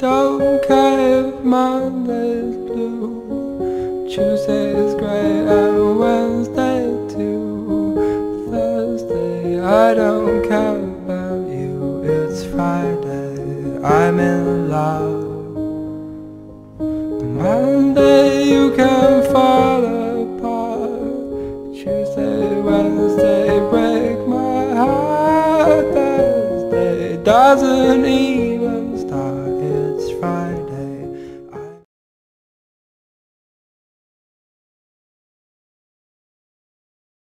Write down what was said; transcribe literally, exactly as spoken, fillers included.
don't care if Monday's blue, Tuesday's great and Wednesday too. Thursday, I don't care about you, it's Friday, I'm in love. Monday you can fall apart, Tuesday, Wednesday break my heart, Thursday doesn't even